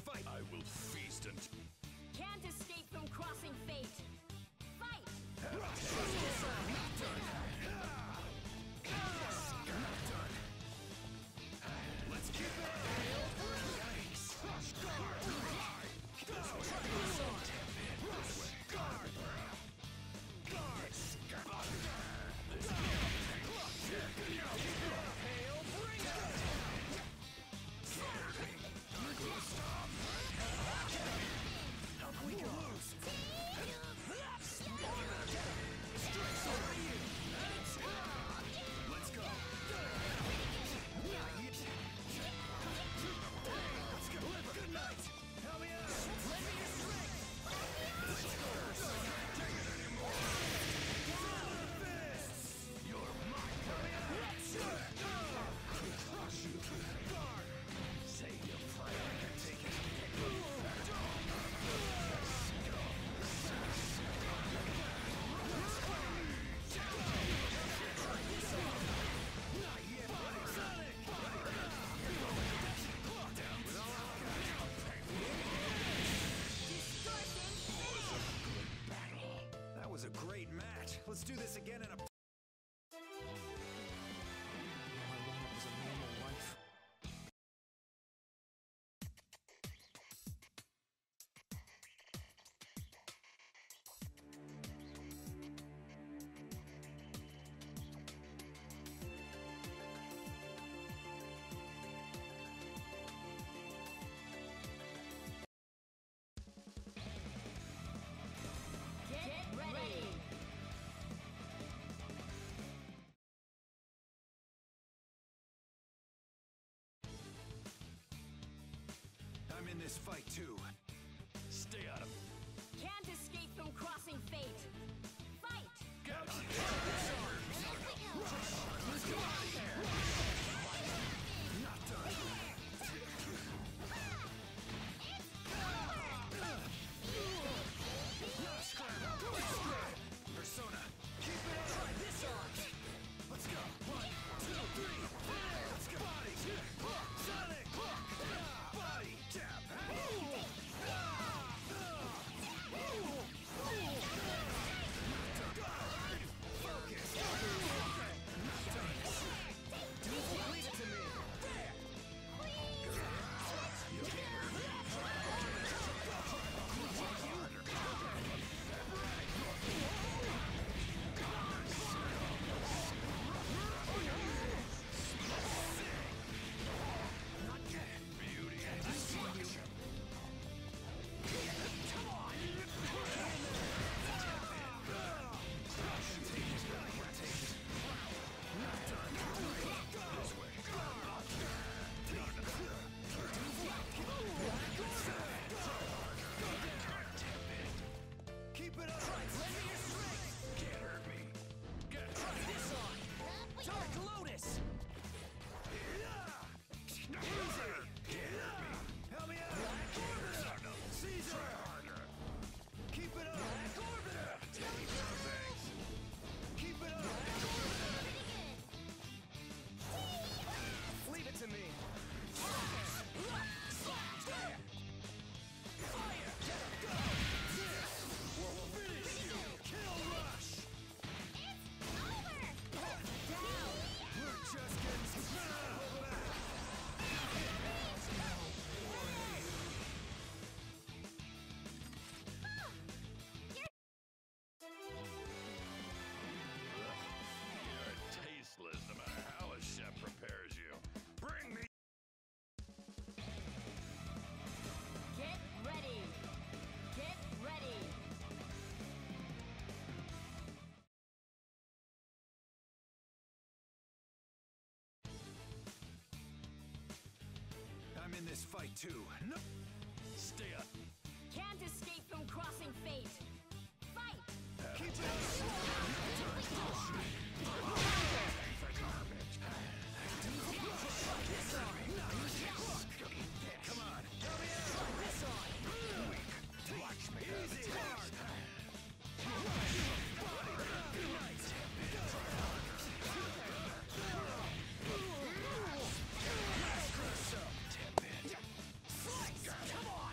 fight! I will feast and... Can't escape from crossing fate. Fight! Not done! Not done! Let's keep it up! Yikes! Crush guard! Guard! Hail, bring it! Stop! How can we go? Straight over you! Let's go! Let's go! Good night! Help me out! Let me your strength! Let's go! Take it anymore! You're mine! Help me out! Let's go! Crush you! Guard! Save your pride! I can take it! That was a great match. Let's do this again in a... All I wanted was a normal life. Get ready! I'm in this fight too. Stay out of it. Can't escape from crossing fate. Fight! Get on. Not done. Persona, keep it up. Try this on. Let's go. 1, 2, 3. Let's go. Body. Sonic. Body. Jab. Focus. Not done. Leave it to me. You can't. Beauty and destruction. Come on! Not done. This way. Keep it up! Lend me your strength! Can't hurt me. Try this on! Dark Lotus! Easy! Help me out! Black Orbiter! Caesar! Try harder! Keep it up! Black Orbiter! Thanks! Keep it up! Black Orbiter! Leave it to me! Fire! Go! We'll finish you! Kill rush! It's over! Down! We're just getting started! You're tasteless no matter how a chef prepares you. Bring me! Get ready! Get ready! I'm in this fight too. No! Stay up. Can't escape from crossing fate. Fight! Keep it up! Come on! Help me out! This on! Watch me! Easy! Hard! Come on!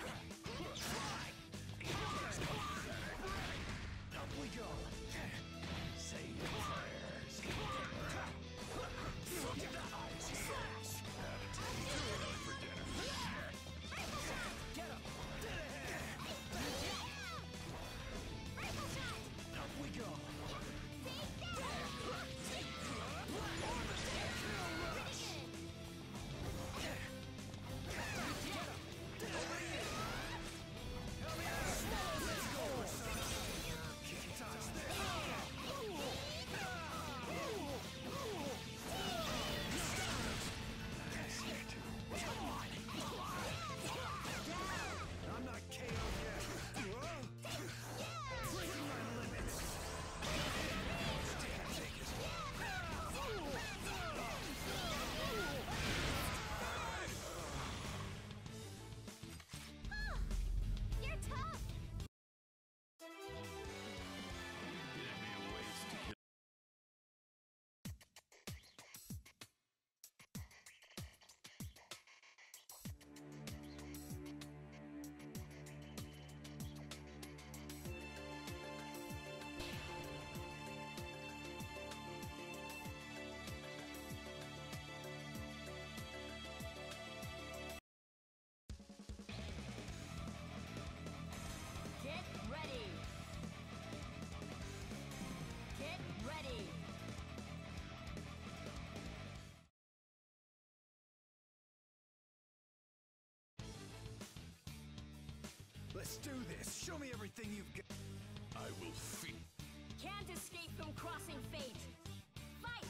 Let's do this. Show me everything you've got. I will feed. Can't escape from crossing fate. Fight!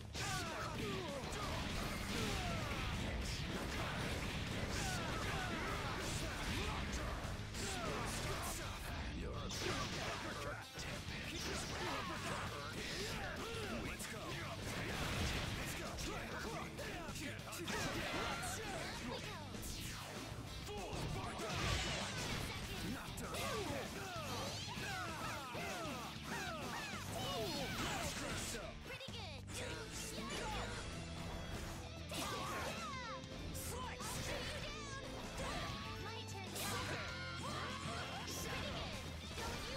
Pretty good. My turn. Pretty good. Don't you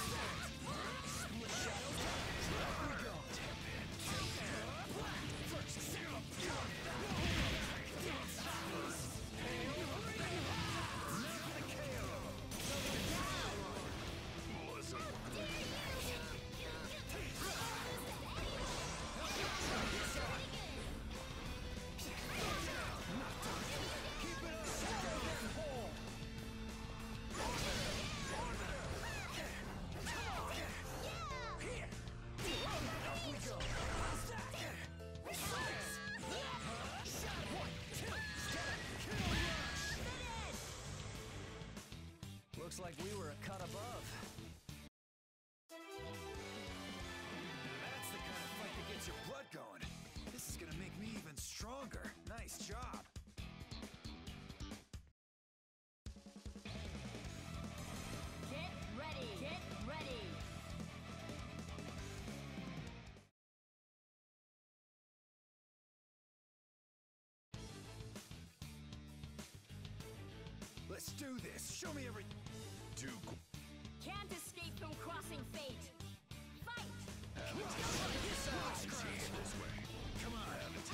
Looks like we were a cut above. That's the kind of fight that gets your blood going. This is gonna make me even stronger. Nice job. Get ready. Get ready. Let's do this. Show me every. Can't escape from crossing fate. Fight! This way. Come on.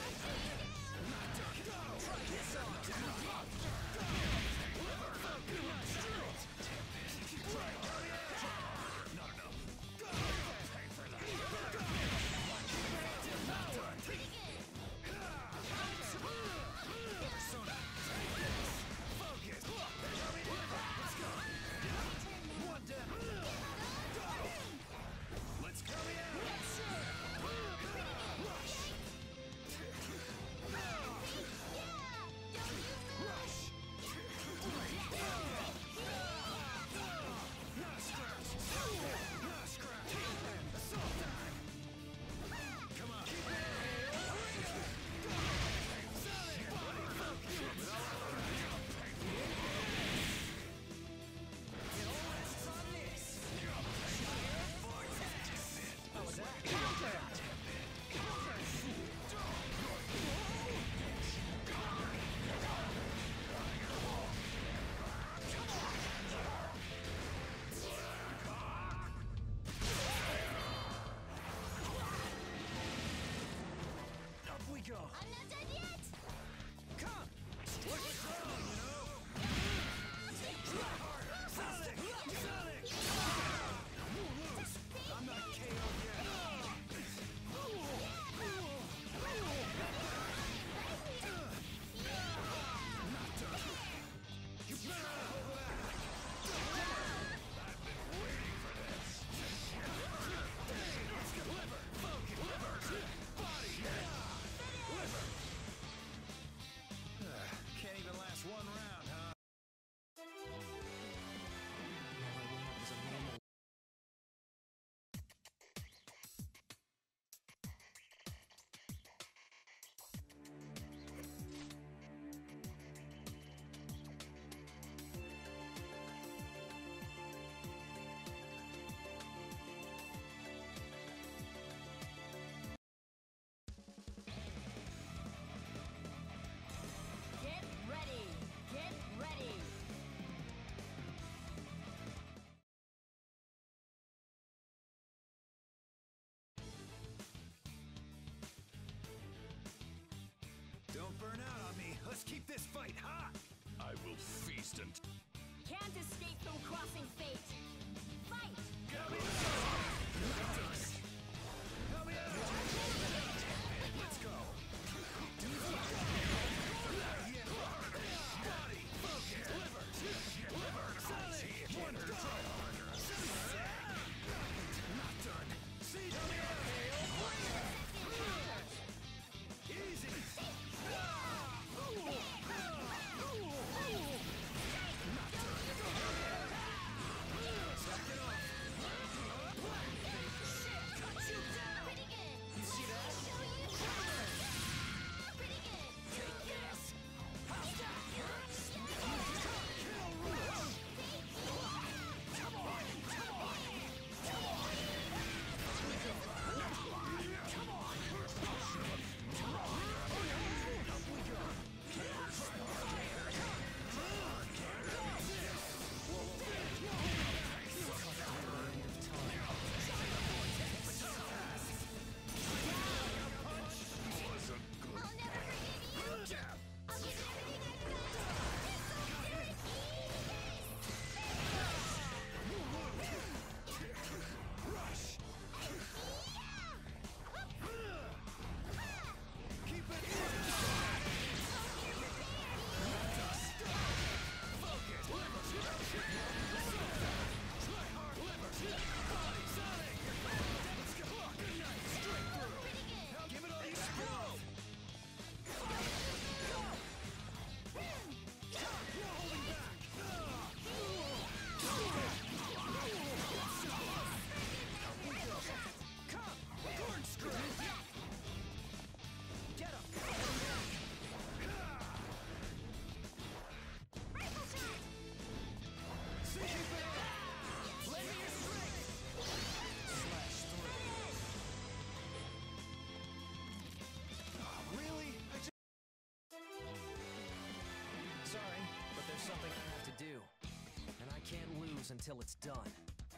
Let's go. Up we go. I'm not done yet! Come. What's wrong, you know? Sonic! Sonic! You lose. I'm not KO'd yet. Not done. You better not hold back. I've been waiting for this. Let's go. Liver. Focus. Liver. Body. Liver. Can't even last one round, huh? Get ready. Get ready. Don't burn out on me. Let's keep this fight hot. I will feast and Can't escape from crossing fate. Fight! Help me out. Let's go. Body. Focus. Liver. Sonic. something I have to do, and I can't lose until it's done.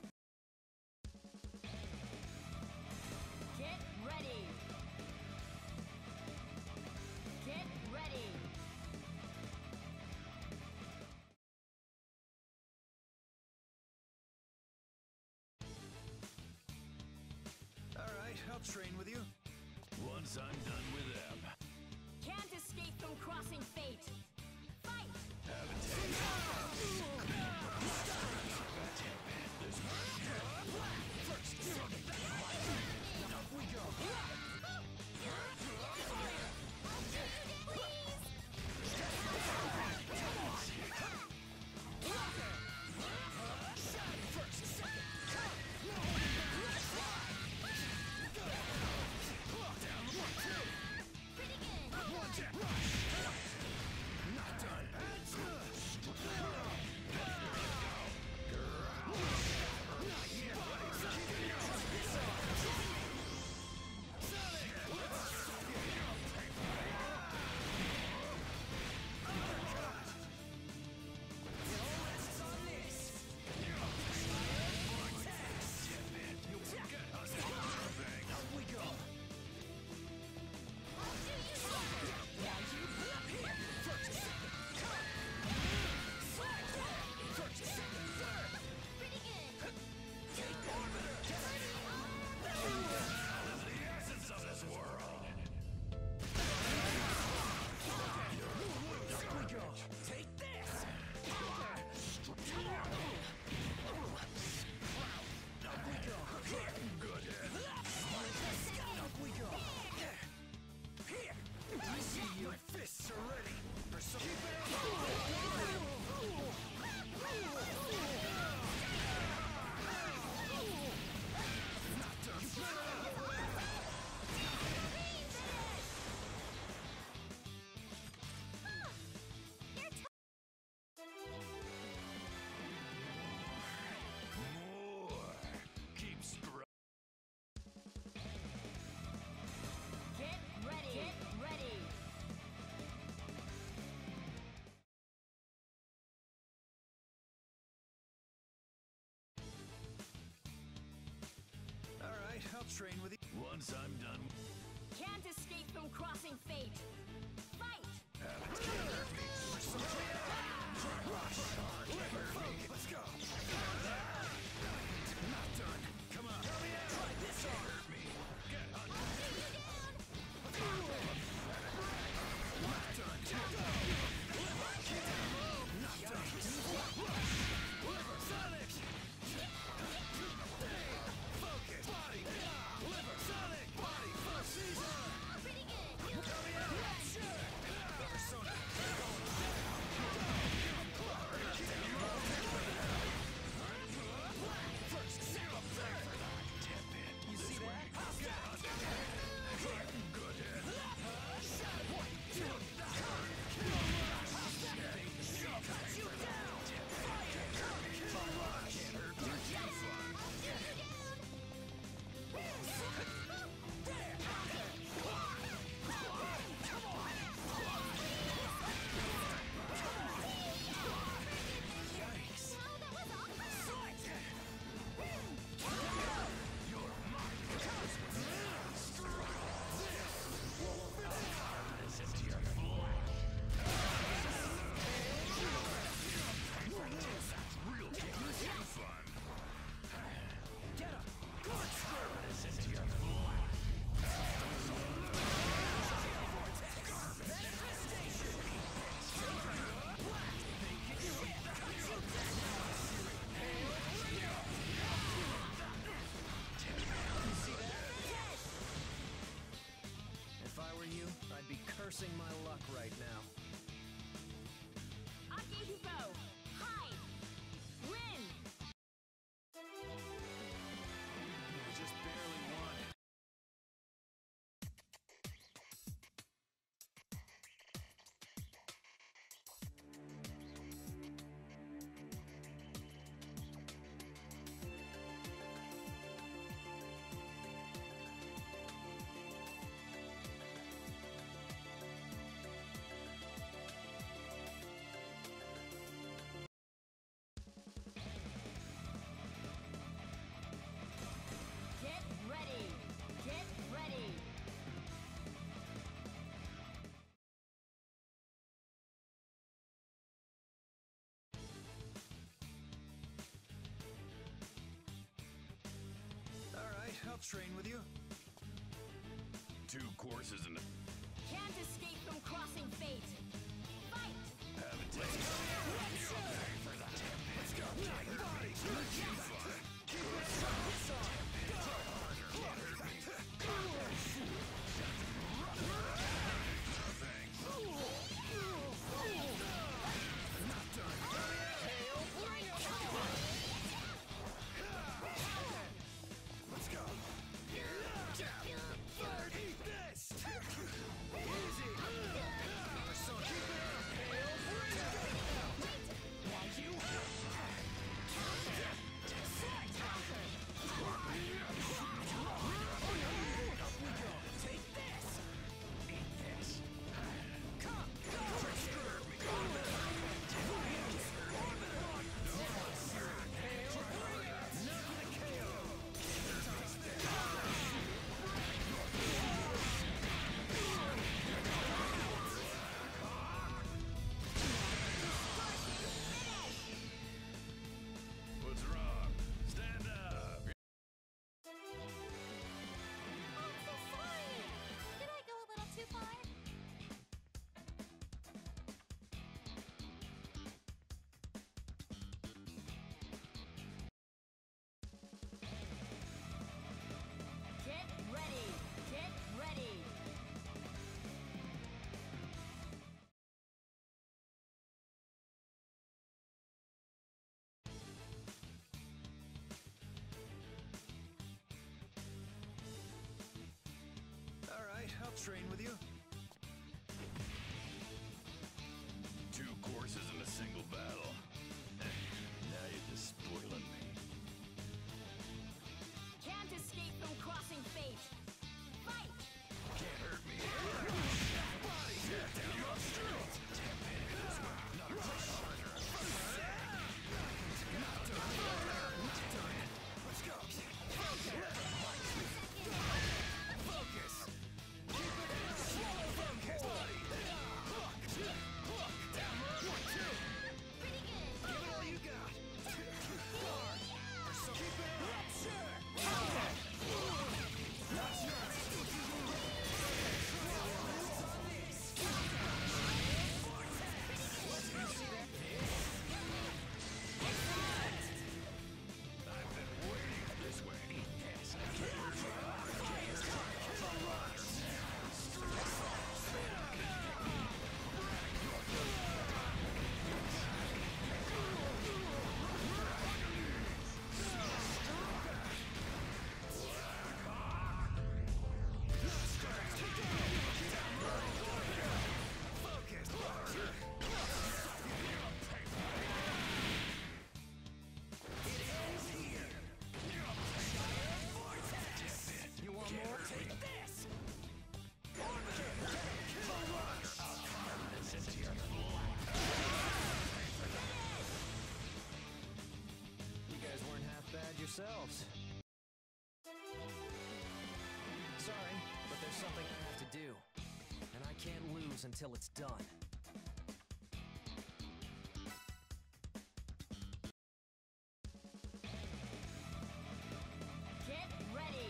Get ready. Get ready. Alright, I'll train with you. Once I'm done with them, Can't escape from crossing fate. Fight! have a taste. More. Keep Get ready. Get ready. Alright, I'll train with you. Once I'm done, Can't escape from crossing fate. Fight! Let's go. Not done. Come on. Try this on. If I were you, I'd be cursing my luck right now. Akihiko! Hide! Win! I just barely won. train with you. 2 courses in a... Can't escape from crossing fate. Fight! Have a taste. Let's go. Body. Let's go. Eat this. Easy. What's wrong? Stand up. I'm so sorry! Did I go a little too far? Get ready! Get ready! All right, I'll train with you. 2 courses in a single battle. Now you're just spoiling me. Can't escape from crossing fate. Fight! Can't hurt me. Let's go. Focus. Keep it in. Swallow focus. Body. Hook. Hook. Down. 1, 2. Pretty good! Give it all you got. Hard. Keep it up. Rupture. That's yours. I've been waiting this way. Focus. It ends here. You want more? Take this. You guys weren't half bad yourselves. Sorry, but there's something I have to do. And I can't lose until it's done. Get ready!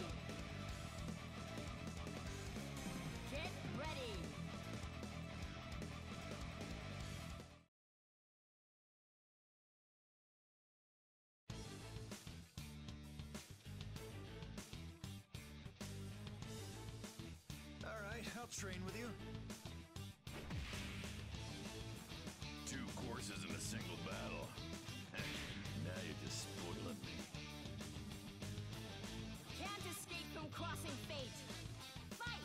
Get ready! All right, I'll train with you. 2 courses in a single battle. Now you're just spoiling me. Can't escape from crossing fate. Fight!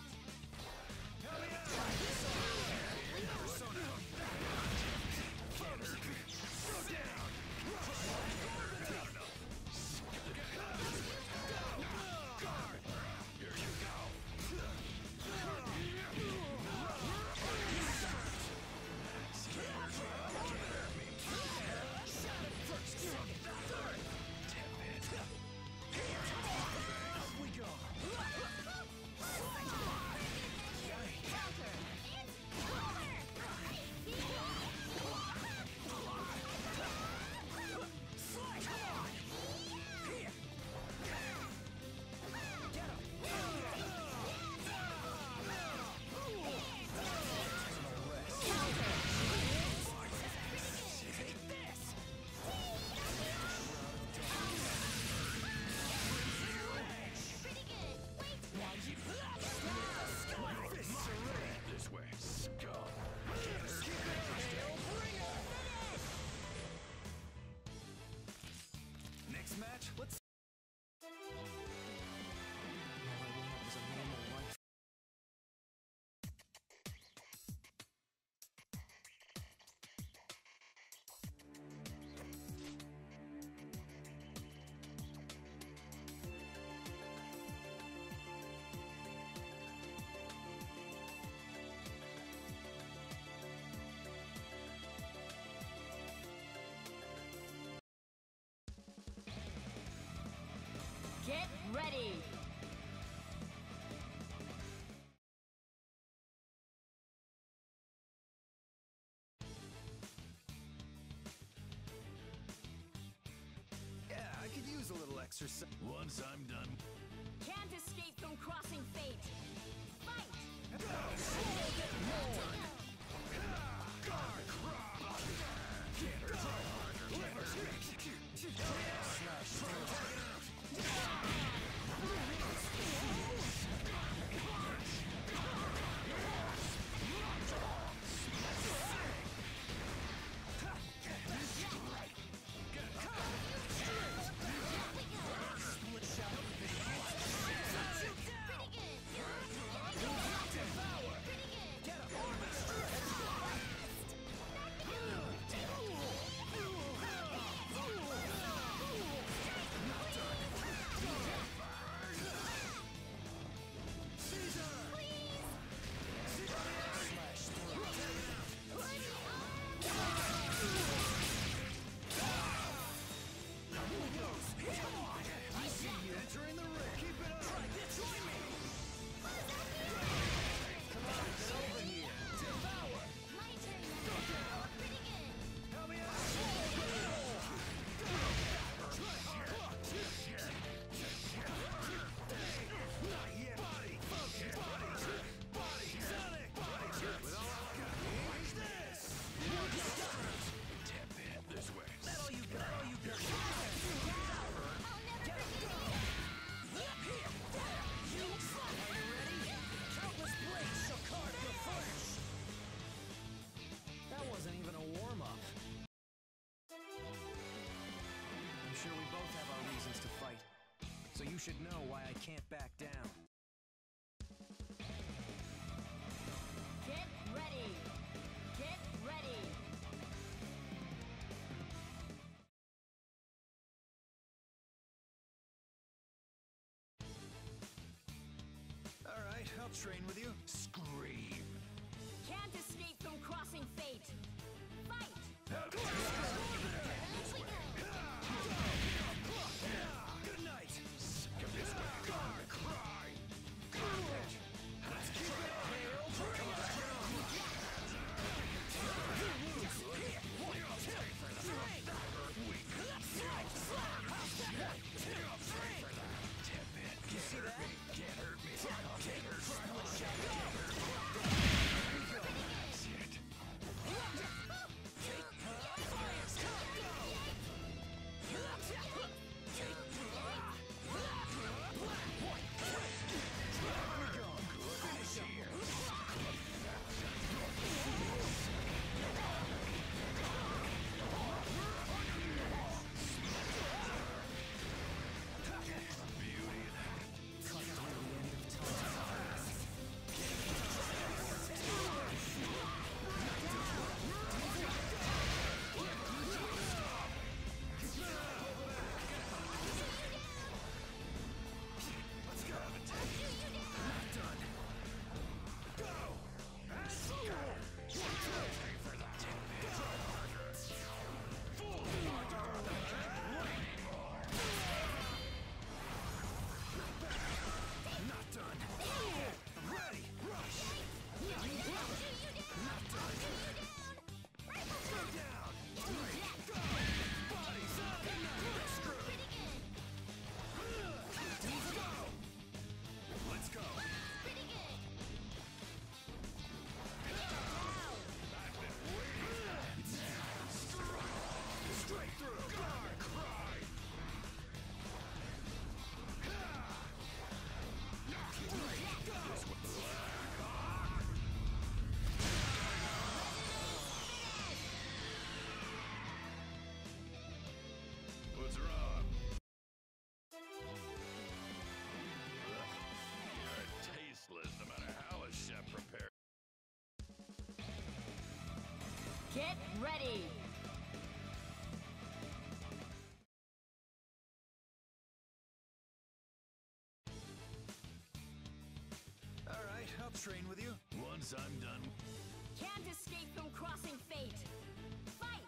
Here you go. exercise. Once I'm done. Can't escape from crossing fate. Fight! Entering the ring. Keep it up. Join me. Come on, get over here. Devour. My turn now. Pretty good. Help me out. Not yet. Body. Focus. Body. Body. Sonic. Body. With all I got. Watch this. Tap in this way. That's all you got. All you got. I'll never forget Are you ready? Countless blades shall carve your flesh. That wasn't even a warm-up. I'm sure we both have our reasons to fight. So you should know why I can't back down. Get ready. Get ready. All right, I'll train with you. Scream. Can't escape from crossing fate. Fight! Good night. What's wrong? You're tasteless no matter how a chef prepares. Get ready. All right, I'll train with you. Once I'm done. Can't escape from crossing fate. Fight!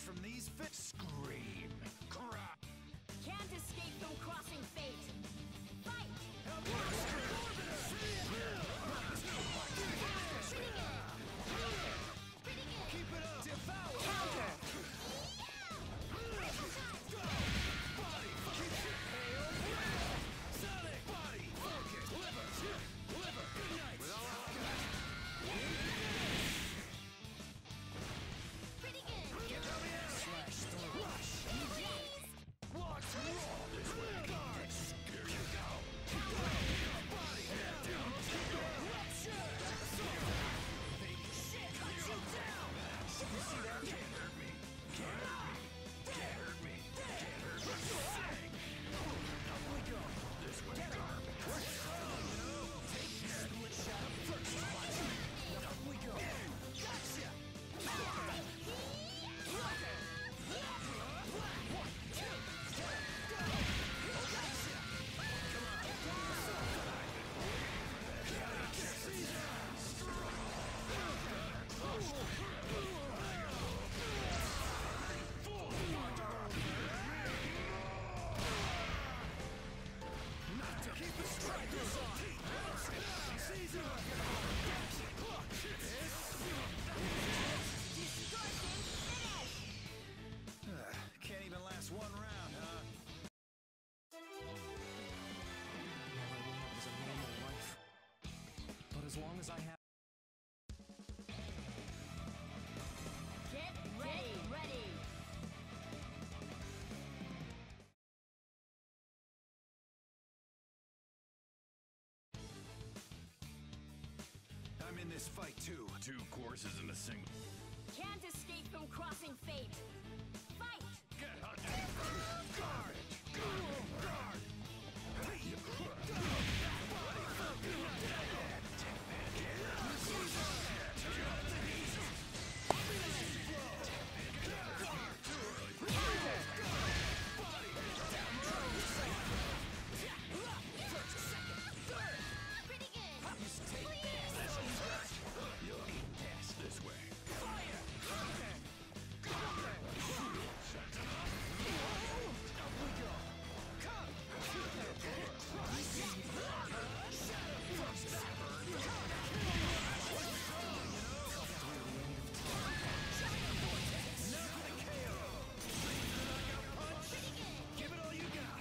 from these scream. Crap. Can't escape from crossing fate. Fight! Keep it up. Devour. Counter! Body. Keep it. Sonic. Body. Focus. Liver. Liver. Good night. With all our Pretty good! slash storm. Rush. Watch roll. This way. Guards. Here you go. Body. Down. Rupture. Baby shit. Cut you down. You see that? Can't hurt me. Can't hurt me. Can't hurt me. Can't hurt me. Up we go. This way. Garbage. Take this split shot first. Up we go. Gotcha. Keep the strikers on. Caesar. Can't even last one round, huh? All I wanted was a normal life. But as long as I have... Get ready! Ready! I'm in this fight too. 2 courses in a single. Can't escape from crossing fate. Fight! Get hunted! Guard! Guard! Pretty good! This way. Give it all you got.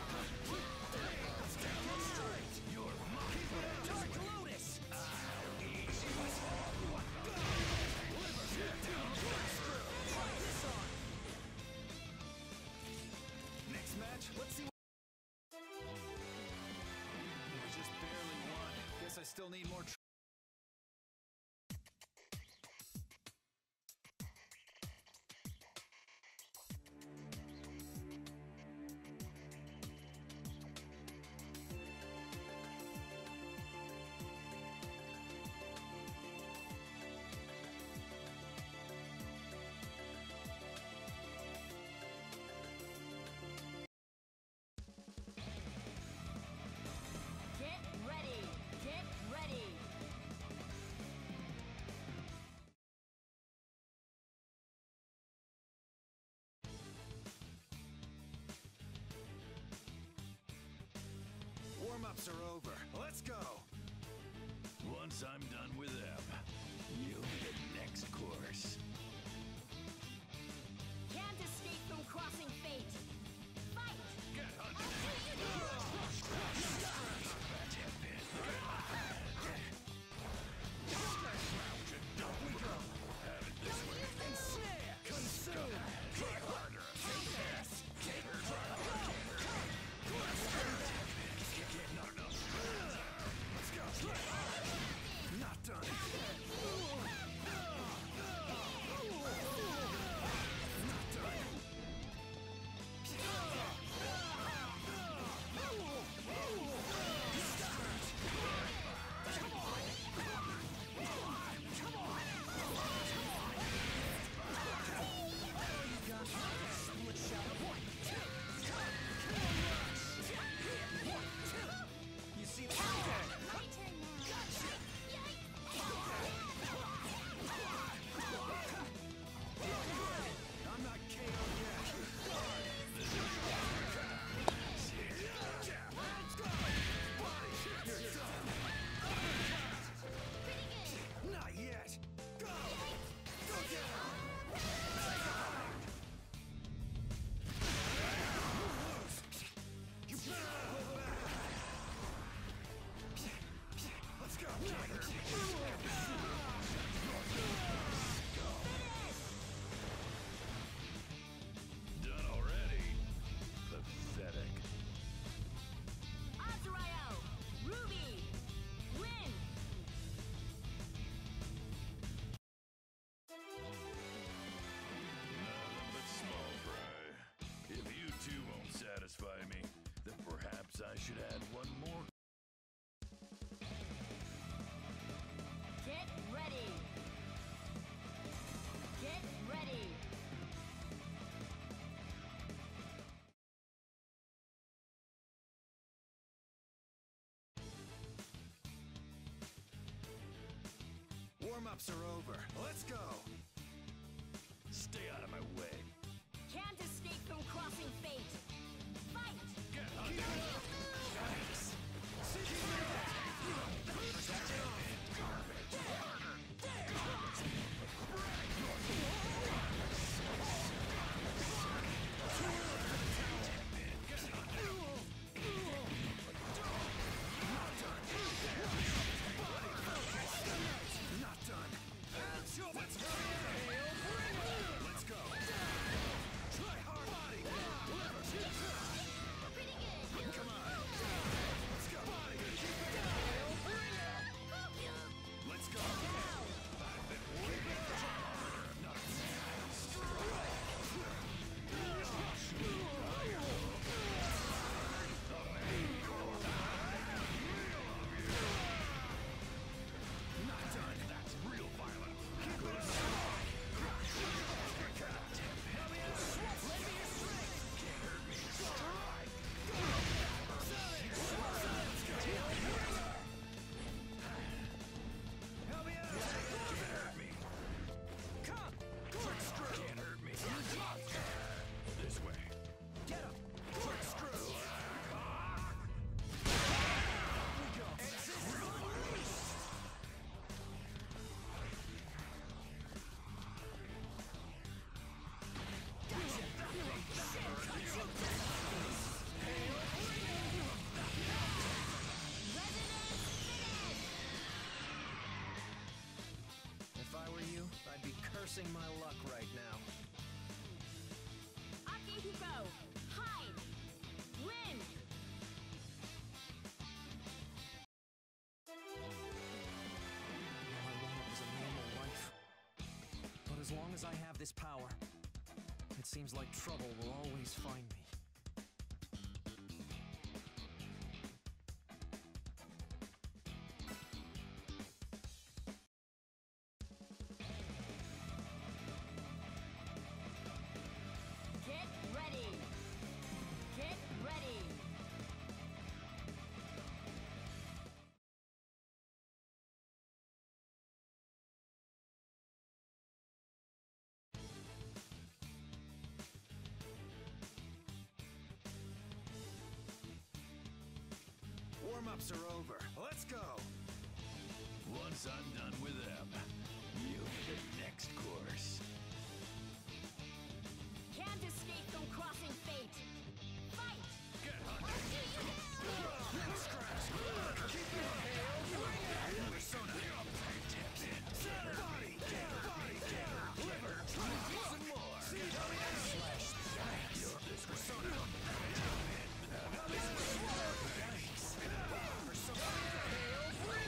You're mine. Dark Lotus. Next match, let's see. I just barely won. Guess I still need more. Get ready! Get ready! Warm-ups are over. Let's go. Once I'm done with them, you'll be the next course. Can't escape from crossing fate. Fight! Get hunted! Ensnare! Consume! Try harder! Take this! Take her! Let's go! should add one more. Get ready. Get ready. Warm-ups are over. Let's go! Stay out of my way. Can't escape from crossing fate. Fight! Get under. Nice! Not done! Let's go! Let's go! Try hard! Body! Pretty good. Come on! Let's go! Body! Let's go! Not done! That's real violence! Keep it up! Help me out! Lend me your strength! Can't hurt me! Strike! Help me out! Can't hurt me! Come! Quick screw! Can't hurt me! This way! Get him! Quick screw! We go! Exit! If I were you, I'd be cursing my luck right now. Akihiko, hide. Win. All I wanted was a normal life. But as long as I have this power, it seems like trouble will always find me. Get ready. Get ready. Warm-ups are over. Let's go! Once I'm done with them, you'll be the next course. Can't escape from crossing fate. Fight! Get under. Scratch! Keep it up! Persona! Body! Body! Liver! Some more! Slash! Persona! Persona!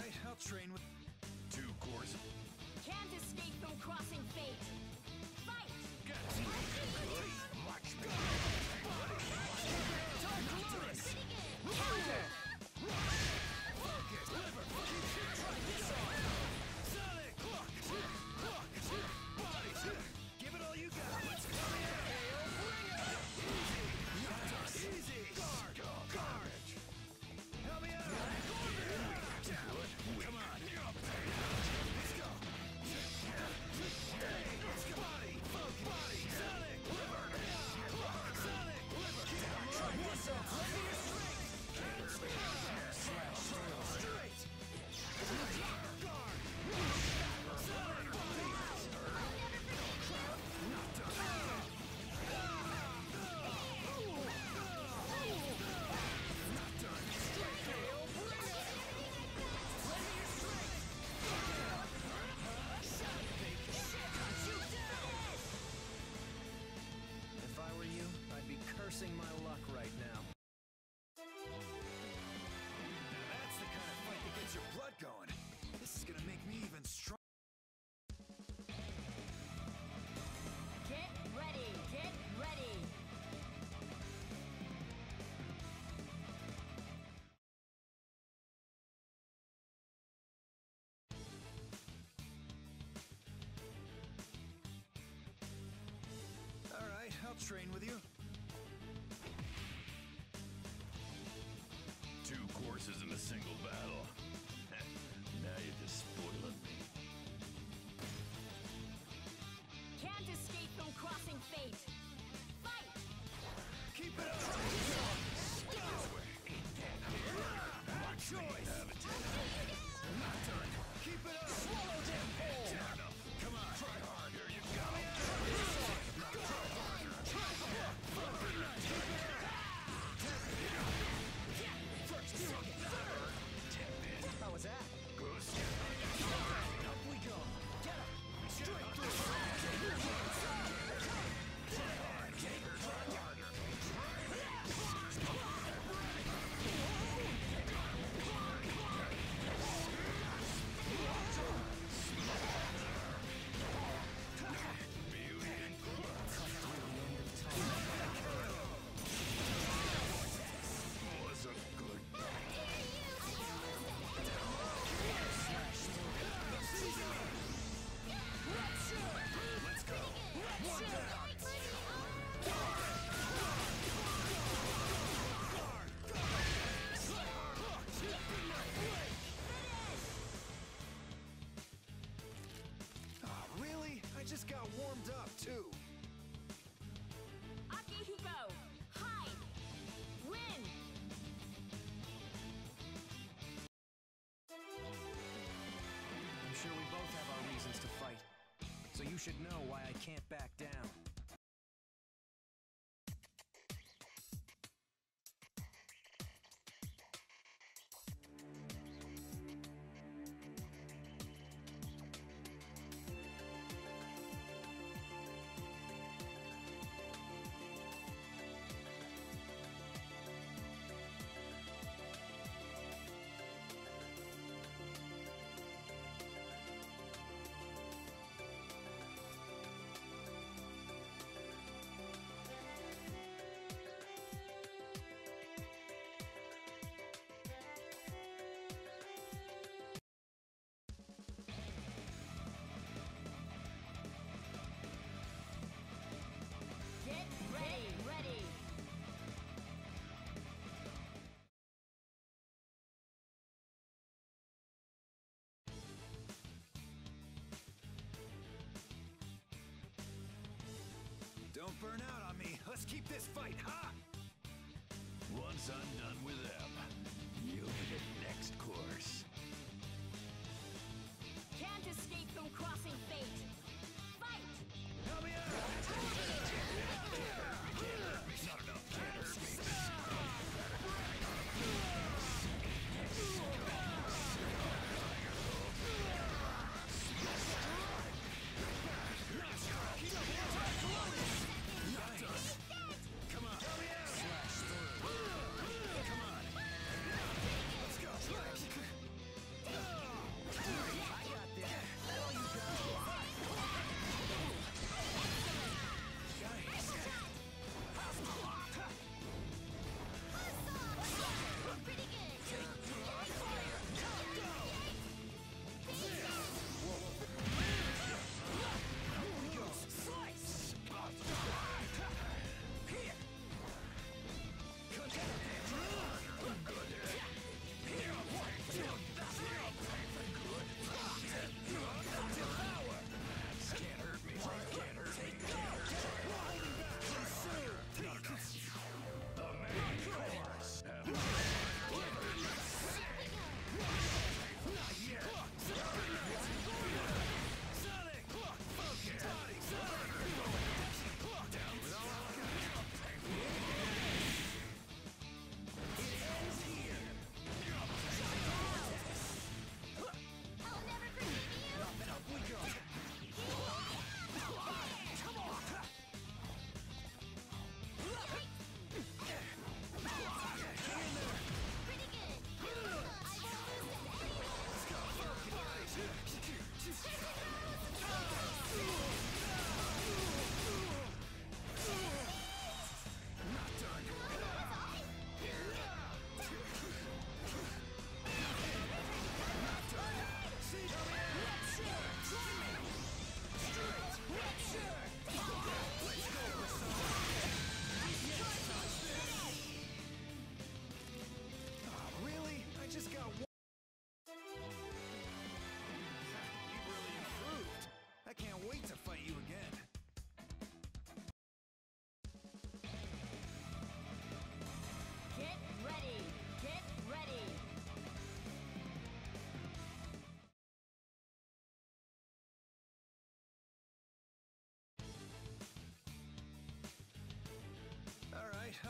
Alright, I'll train with... 2 courses. Can't escape from crossing fate. Fight! Much better. Counter! Sonic! Body! Give it all you got! Let's go! Easy! Guard! Garbage! Help me out! Come on! Let's go! Body! Body! Sonic! Liver! Sonic! Liver! Try this out! Let me your strength! Slash! Straight! Guard! Sonic! Body! Not done! Not done! Straight! If I were you, I'd be cursing my luck right now. That's the kind of fight that gets your blood going. This is gonna make me even stronger. Get ready! Get ready! Alright, I'll train with you. 2 courses in a single battle. Now you're just spoiling me. Can't escape from crossing fate. Fight! Keep it up! My choice! Not done! Keep it up! Swallow them whole! Come on! Try hard! Here you go! How was that? Up we go! Get him! Straight through! Try hard! Try harder! Wasn't good. Let's go! One down! Oh, really? I just got warmed up, too. Akihiko! Hide! Win! I'm sure we both have our reasons to fight. So you should know why I can't back down. Get ready! Ready! Don't burn out on me. Let's keep this fight hot. Once I'm done with them, you'll be the next course. Can't escape from crossing fate. Fight! Help me out! Not enough. Can't hurt me. Come on. Help me out! Slash through. Come on. Let's go.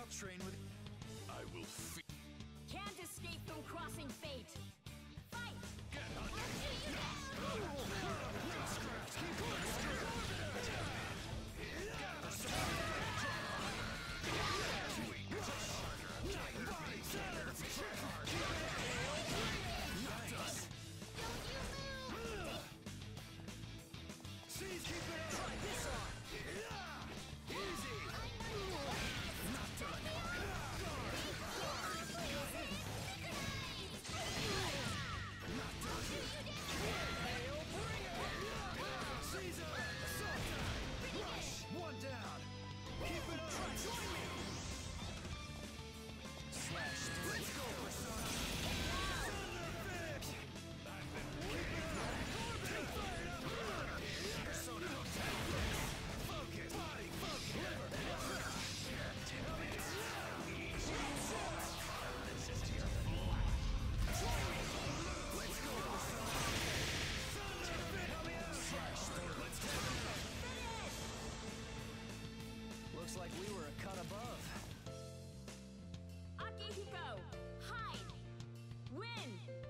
I'll train with... I will Can't escape from crossing fate. Fight! get hunted. One down. Keep it up. Join me. Slash. Let's go, Persona. Persona. Focus. Body. Let's go, Persona. Looks like we were a cut above. Akihiko! Hide! Win!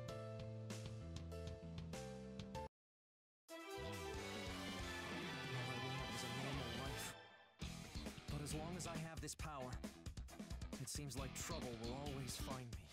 All I wanted was a normal life. But as long as I have this power, it seems like trouble will always find me.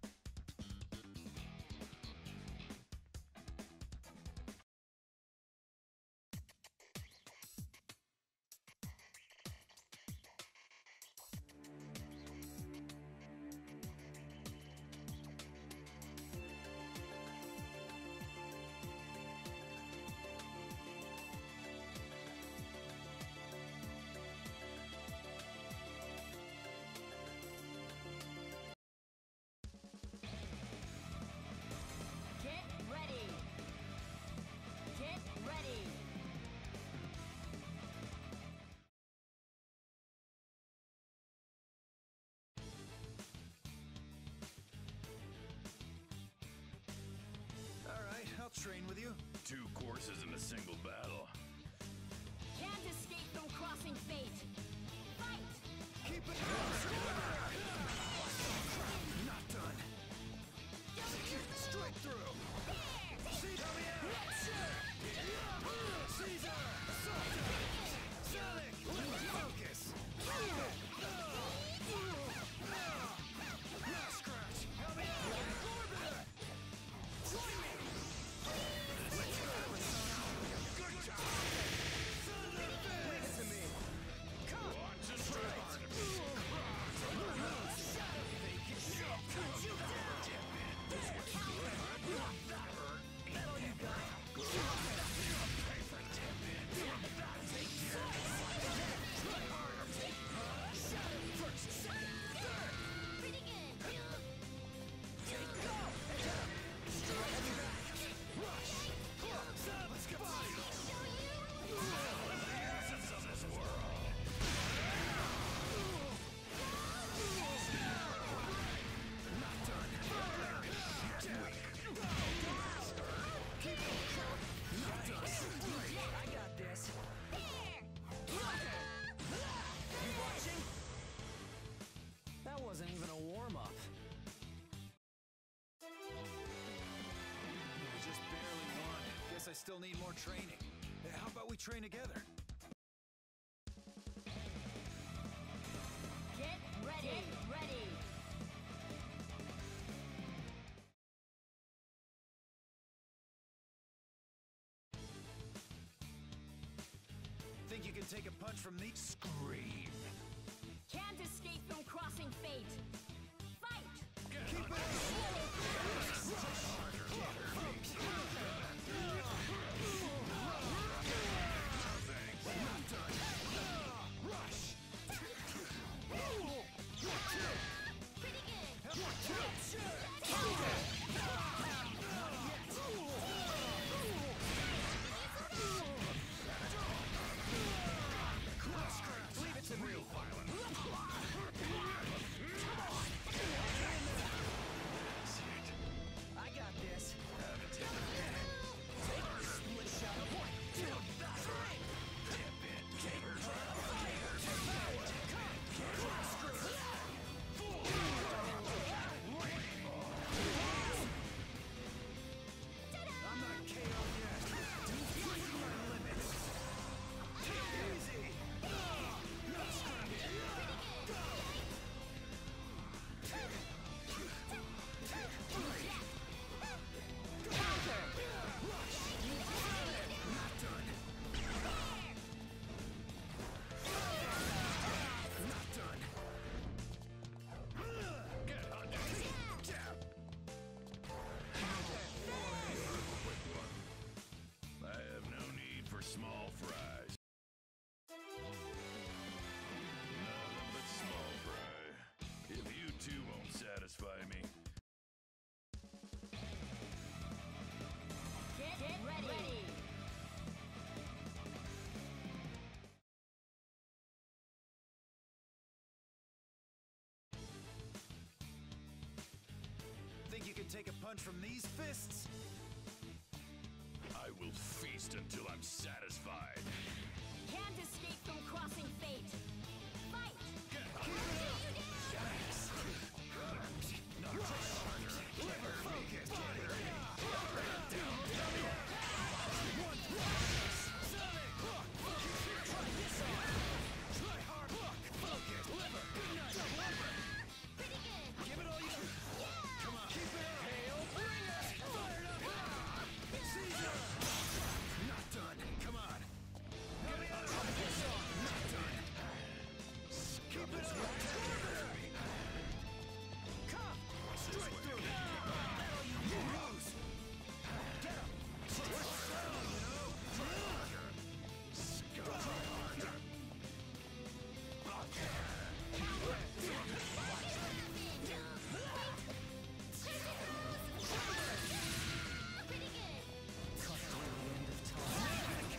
Get ready! Get ready! All right, I'll train with you. 2 courses in a single battle. Can't escape from crossing fate. Fight! Keep it up. Not done. Straight through. Caesar. Caesar. Sonic. Focus. Now scratch. Help me out. Orbiter. Join me. Let's go, Persona. Good job. Leave it to me. Come. Watch the strike. I got this. You watching? That wasn't even a warm-up. I just barely won. Guess I still need more training. Hey, how about we train together? Get ready! Get ready! Think you can take a punch from me? Scream. Can't escape from crossing fate. Fight! Keep it up. Not done. Rush. Pretty good! Leave it to me. take a punch from these fists? I will feast until I'm satisfied. Can't escape from crossing fate. Fight! Keep it up! Yes! Liver, focus! Try hard! Focus! Liver! Good night! Pretty good! Give it all you got! Yeah! Come on! Keep it up! Hail, bring it! Fire it up! Caesar! Not done! Come on! Get it out of this song! Not done! Keep it up! Come! Straight through! That'll you lose! Get him! We're settled, you know? Go hard! Pretty good! Cut through the end of time.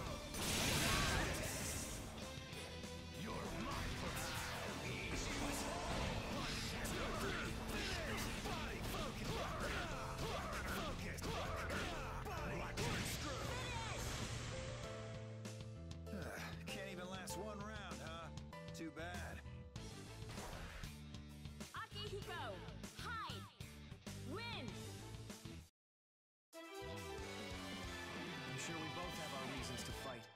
You're my Body focus! Focus! Body corkscrew! Can't even last one round, huh? Too bad. Akihiko! Hide! Win! I'm sure we both have our reasons to fight.